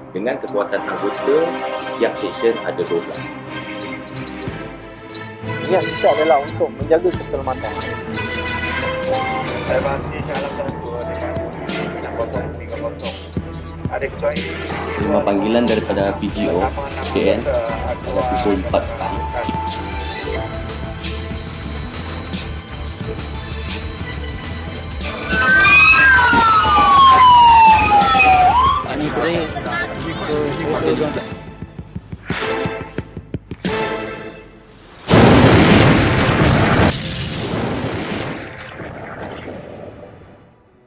Dengan kekuatan anggota, setiap seksyen ada 12. Niat kita adalah untuk menjaga keselamatan. Saya masih dalam satu dengan 6030. Ada ketua ini. Terima panggilan daripada PGO KN pada pukul 4 petang. Ini